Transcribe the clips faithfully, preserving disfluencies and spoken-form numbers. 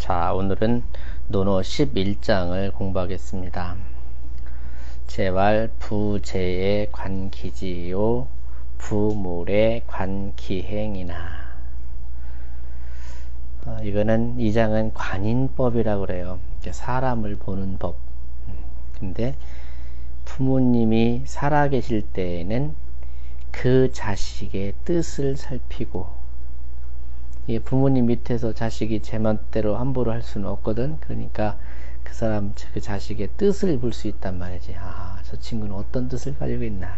자, 오늘은 논어 십일 장을 공부하겠습니다. 재왈 부재의 관기지요 부몰의 관기행이나. 어, 이거는 이 장은 관인법이라고 그래요. 사람을 보는 법. 근데 부모님이 살아계실 때에는 그 자식의 뜻을 살피고, 부모님 밑에서 자식이 제 맘대로 함부로 할 수는 없거든. 그러니까 그 사람, 그 자식의 뜻을 볼 수 있단 말이지. 아, 저 친구는 어떤 뜻을 가지고 있나.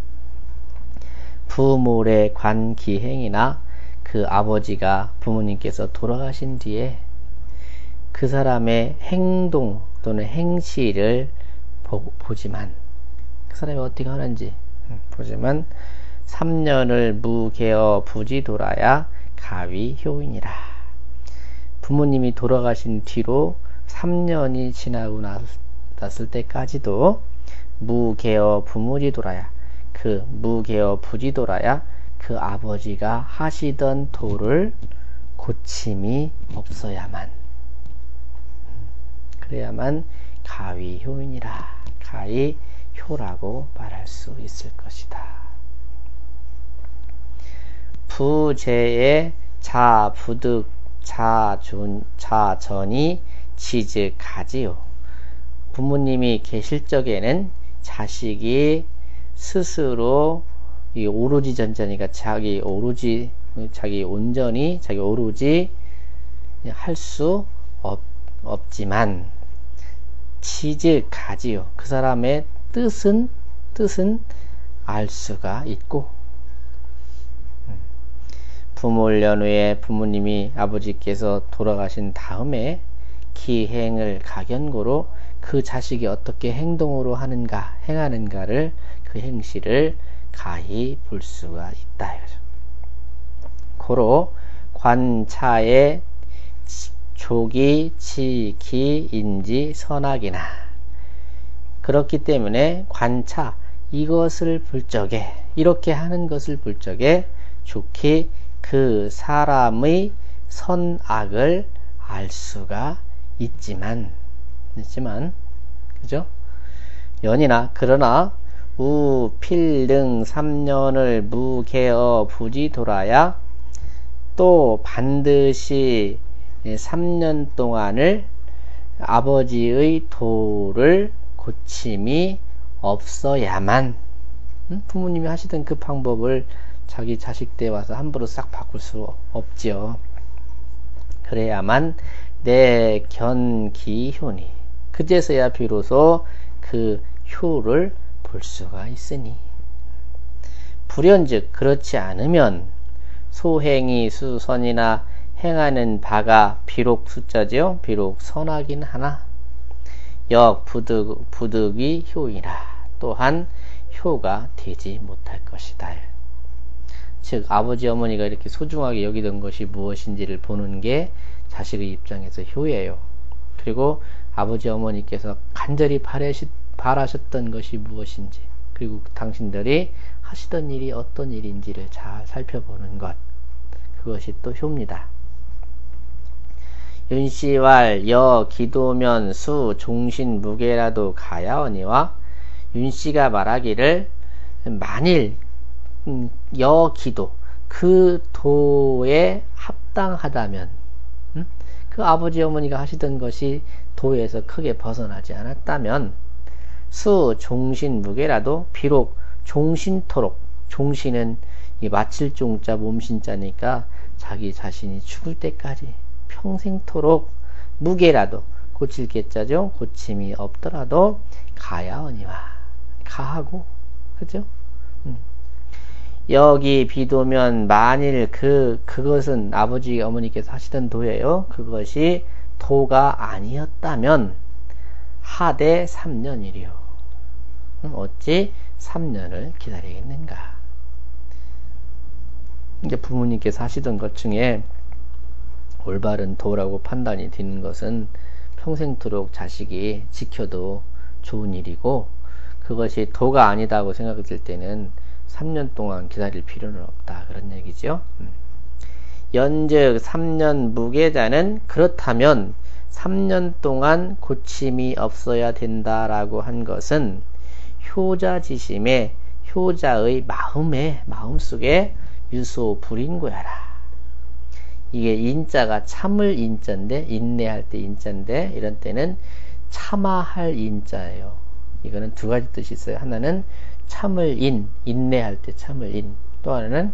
부몰의 관기행이나, 그 아버지가 부모님께서 돌아가신 뒤에 그 사람의 행동 또는 행실을 보, 보지만 그 사람이 어떻게 하는지 보지만 삼 년을 무개어 부지돌아야 가위 효인이라. 부모님이 돌아가신 뒤로 삼 년이 지나고 났을 때까지도 무개어 부무지돌아야, 그 무개어 부지돌아야 그 아버지가 하시던 도를 고침이 없어야만, 그래야만 가위 효인이라, 가위 효라고 말할 수 있을 것이다. 부재의 자부득 자존 자전이 지득하지요. 부모님이 계실 적에는 자식이 스스로 이 오로지 전자니까 자기 오로지 자기 온전히 자기 오로지 할 수 없지만 지득하지요. 그 사람의 뜻은 뜻은 알 수가 있고, 부몰 연후에 부모님이 아버지께서 돌아가신 다음에 기행을 가견고로 그 자식이 어떻게 행동으로 하는가, 행하는가를, 그 행실을 가히 볼 수가 있다 이거죠. 고로 관차의 조기 지기 인지 선악이나. 그렇기 때문에 관차, 이것을 볼 적에, 이렇게 하는 것을 볼 적에 좋게 그 사람의 선악을 알 수가 있지만, 있지만, 그죠? 연이나, 그러나, 우, 필등 삼 년을 무개어 부지돌아야 또 반드시 삼 년 동안을 아버지의 도를 고침이 없어야만, 응? 부모님이 하시던 그 방법을 자기 자식 때 와서 함부로 싹 바꿀 수 없지요. 그래야만 내 견기효니, 그제서야 비로소 그 효를 볼 수가 있으니. 불연즉 그렇지 않으면 소행이 수선이나 행하는 바가 비록 숫자죠. 비록 선하긴 하나 역 부득, 부득이 효이라, 또한 효가 되지 못할 것이다. 즉 아버지 어머니가 이렇게 소중하게 여기던 것이 무엇인지를 보는 게 자식의 입장에서 효예요. 그리고 아버지 어머니께서 간절히 바라시, 바라셨던 것이 무엇인지, 그리고 당신들이 하시던 일이 어떤 일인지를 잘 살펴보는 것, 그것이 또 효입니다. 윤씨왈 여 기도면 수 종신 무게라도 가야하니와, 윤씨가 말하기를 만일 음, 여 기도, 그 도에 합당하다면, 음? 그 아버지 어머니가 하시던 것이 도에서 크게 벗어나지 않았다면, 수 종신 무게라도, 비록 종신토록, 종신은 이 마칠 종자 몸신자니까 자기 자신이 죽을 때까지 평생토록, 무게라도, 고칠 게자죠, 고침이 없더라도 가야하니와, 가하고, 그죠? 음. 여기 비도면 만일 그 그것은 아버지 어머니께서 하시던 도예요. 그것이 도가 아니었다면 하되 삼 년이리요. 어찌 삼 년을 기다리겠는가. 이제 부모님께서 하시던 것 중에 올바른 도라고 판단이 되는 것은 평생토록 자식이 지켜도 좋은 일이고, 그것이 도가 아니다고 생각될 때는 삼 년 동안 기다릴 필요는 없다, 그런 얘기죠. 연즉 삼 년 무계자는, 그렇다면 삼 년 동안 고침이 없어야 된다라고 한 것은 효자지심에 효자의 마음에 마음속에 유소 불인고야라. 이게 인자가 참을 인자인데 인내할 때 인자인데 이런 때는 참아할 인자예요. 이거는 두 가지 뜻이 있어요. 하나는 참을 인, 인내할 때 참을 인. 또 하나는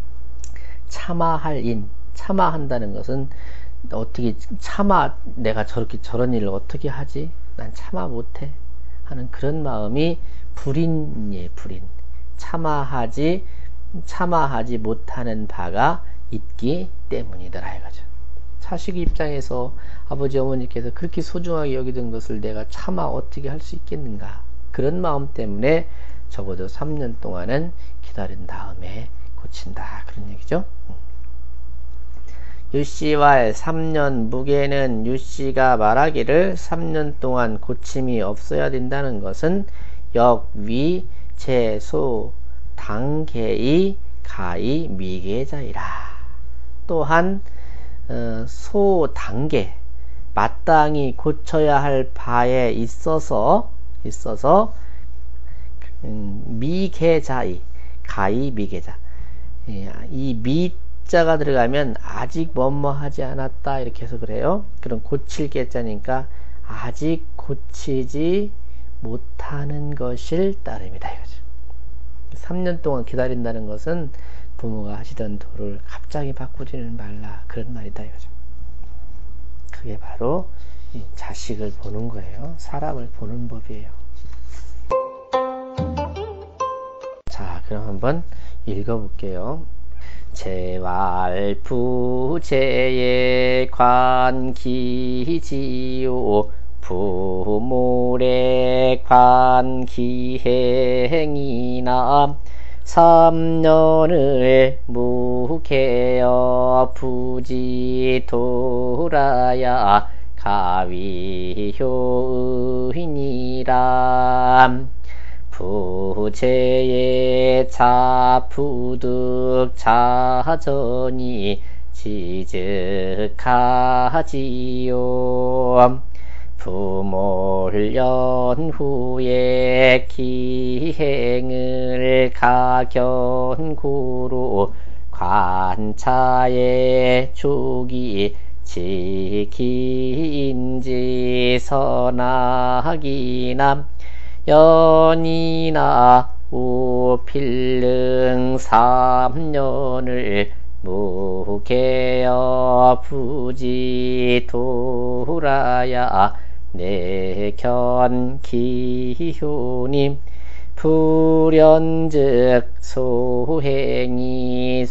참아할 인. 참아한다는 것은 어떻게 참아, 내가 저렇게 저런 일을 어떻게 하지? 난 참아 못해 하는 그런 마음이 불인이에요. 불인. 참아하지 참아하지 못하는 바가 있기 때문이더라 이거죠. 자식 입장에서 아버지 어머니께서 그렇게 소중하게 여기던 것을 내가 참아 어떻게 할 수 있겠는가, 그런 마음 때문에 적어도 삼 년 동안은 기다린 다음에 고친다, 그런 얘기죠. 유씨왈 삼 년 무게는 유씨가 말하기를 삼 년 동안 고침이 없어야 된다는 것은 역위 제소 당계의 가히 미계자이라. 또한 어, 소 단계 마땅히 고쳐야 할 바에 있어서 있어서 음, 미계자이 가히 미계자. 예, 이 미자가 들어가면 아직 뭐뭐하지 않았다 이렇게 해서 그래요. 그럼 고칠 계자니까 아직 고치지 못하는 것일 따름이다 이거죠. 삼 년 동안 기다린다는 것은 부모가 하시던 도를 갑자기 바꾸지는 말라, 그런 말이다 이거죠. 그게 바로 이 자식을 보는 거예요. 사람을 보는 법이에요. 자, 그럼 한번 읽어볼게요. 제왈부제의 관기지요 부모의 관기행이나 삼 년을 무게여 부지돌아야 가위효이니라. 부제의 자푸득 자전이 지득하지요. 부모를 연후에 기행을 가견구로 관차의 주기 지키인지 선하기나 연이나 우필릉 삼 년을 무게여 부지돌아야 내견 기효님 불연즉 소행이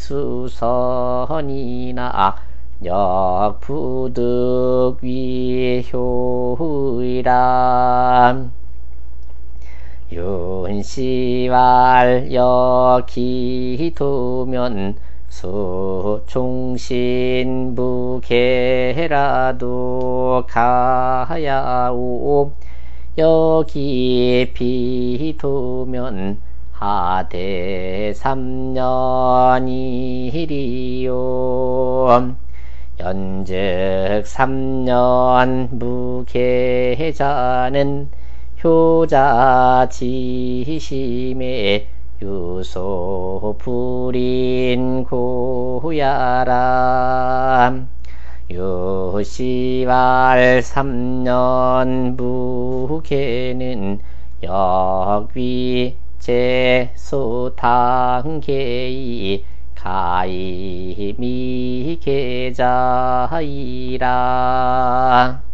수선이나 역부득 위효이라. 윤시왈 여기도면 수종신부계라도 가야오. 여기 비도면 하대 삼 년이리요. 연즉 삼 년 무계자는 효자 지심에 유소 불인 고야라. 유시왈 삼 년 무게는 역위 제소당계이 가히 미계자이라.